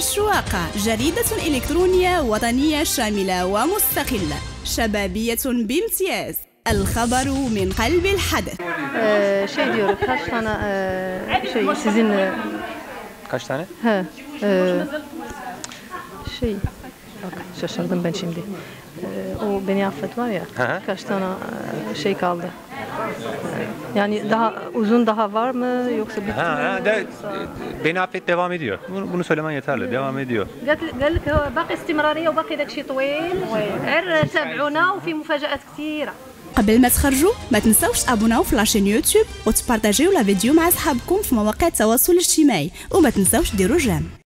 الشواقة، جريدة إلكترونية وطنية شاملة ومستقلة، شبابية بامتياز، الخبر من قلب الحدث. Şey diyorum, kaç tane sizin Kaç tane? Bak şaşırdım ben şimdi. O Beni Affet var ya, kaç tane şey kaldı. Yani daha uzun daha var mı yoksa bitti mi? Beni Affet devam ediyor. Bunu söylemen yeterli. Devam ediyor. قال لك باقي استمرارية وباقي داك شي طويل. تابعونا وفي مفاجآت كثيرة. قبل ما تخرجوا ما تنسوش تابوناو في لاشين يوتيوب وتبارطاجيو لا فيديو مع اصحابكم في مواقع التواصل الاجتماعي وما تنسوش ديروا جيم.